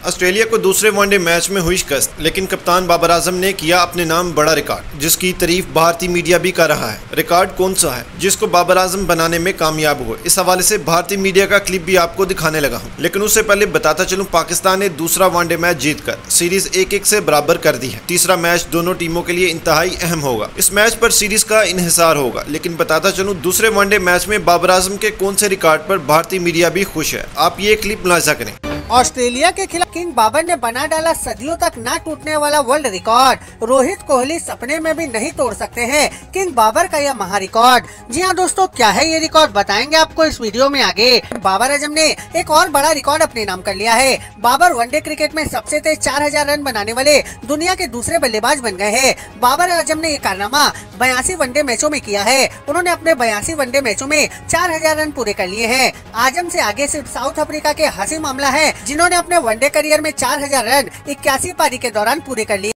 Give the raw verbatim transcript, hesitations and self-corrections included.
Australia को दूसरे one day match में हुई शिकस्त, लेकिन कप्तान बाबर आजम ने किया अपने नाम बड़ा रिकॉर्ड, जिसकी तारीफ भारतीय मीडिया भी कर रहा है। रिकॉर्ड कौन सा है जिसको बाबर आजम बनाने में कामयाब हुए? इस हवाले से भारतीय मीडिया का क्लिप भी आपको दिखाने लगा हूँ, लेकिन उससे पहले बताता चलूं, पाकिस्तान ने दूसरा वनडे मैच जीतकर सीरीज एक एक से बराबर कर दी है। तीसरा मैच दोनों टीमों के लिए इंतहाई अहम होगा। इस मैच पर सीरीज का इन्हिसार होगा, लेकिन बताता चलूं, दूसरे वनडे मैच में बाबर आजम के कौन से रिकॉर्ड पर भारतीय मीडिया भी खुश है। आप ये क्लिप मुलाहिजा करें। ऑस्ट्रेलिया के खिलाफ किंग बाबर ने बना डाला सदियों तक ना टूटने वाला वर्ल्ड रिकॉर्ड। रोहित कोहली सपने में भी नहीं तोड़ सकते हैं किंग बाबर का यह महा रिकॉर्ड। जी हाँ दोस्तों, क्या है ये रिकॉर्ड बताएंगे आपको इस वीडियो में आगे। बाबर आजम ने एक और बड़ा रिकॉर्ड अपने नाम कर लिया है। बाबर वनडे क्रिकेट में सबसे तेज चार हजार रन बनाने वाले दुनिया के दूसरे बल्लेबाज बन गए हैं। बाबर आजम ने ये कारनामा बयासी वनडे मैचों में किया है। उन्होंने अपने बयासी वनडे मैचों में चार हजार रन पूरे कर लिए हैं। आजम से आगे सिर्फ साउथ अफ्रीका के हसीम आमला है, जिन्होंने अपने वनडे करियर में चार हजार रन इक्यासी पारी के दौरान पूरे कर लिए।